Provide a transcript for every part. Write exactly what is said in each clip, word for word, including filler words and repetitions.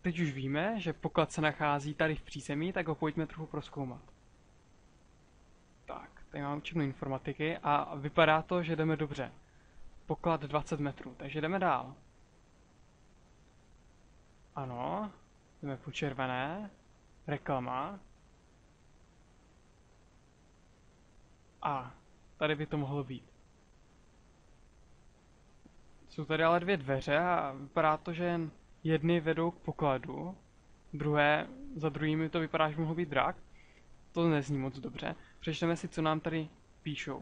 teď už víme, že poklad se nachází tady v přízemí, tak ho pojďme trochu prozkoumat. Tak, tady mám učebnu informatiky a vypadá to, že jdeme dobře. Poklad dvacet metrů, takže jdeme dál. Ano, jdeme po červené. Reklama. A tady by to mohlo být. Jsou tady ale dvě dveře a vypadá to, že jedny vedou k pokladu, druhé, za druhými to vypadá, že by mohl být drak. To nezní moc dobře. Přečteme si, co nám tady píšou.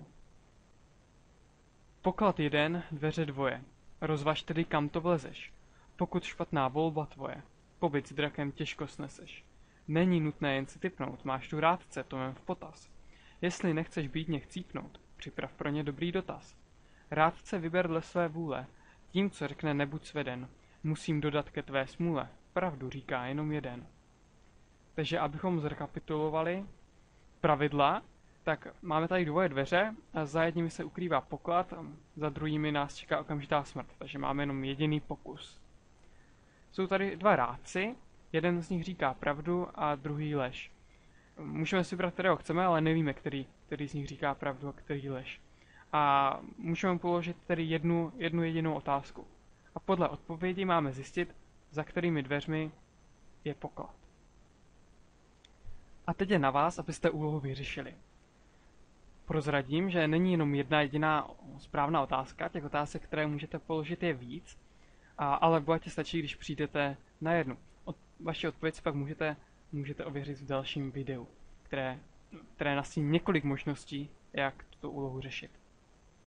Poklad jeden, dveře dvoje. Rozvaž tedy, kam to vlezeš. Pokud špatná volba tvoje, pobyt s drakem těžko sneseš. Není nutné jen si tipnout, máš tu rádce, to vem v potaz. Jestli nechceš bídně chcípnout, připrav pro ně dobrý dotaz. Rádce vyber dle své vůle, tím, co řekne, nebuď sveden. Musím dodat ke tvé smůle, pravdu říká jenom jeden. Takže abychom zrekapitulovali pravidla, tak máme tady dvoje dveře, a za jedními se ukrývá poklad, a za druhými nás čeká okamžitá smrt, takže máme jenom jediný pokus. Jsou tady dva rádci, jeden z nich říká pravdu a druhý lež. Můžeme si vybrat, kterého chceme, ale nevíme, který, který z nich říká pravdu a který lež. A můžeme položit tedy jednu, jednu jedinou otázku. A podle odpovědi máme zjistit, za kterými dveřmi je poklad. A teď je na vás, abyste úlohu vyřešili. Prozradím, že není jenom jedna jediná správná otázka, těch otázek, které můžete položit, je víc, a, ale bohatě stačí, když přijdete na jednu. Od, vaši odpověď si pak můžete, můžete ověřit v dalším videu, které, které nastíní několik možností, jak tuto úlohu řešit.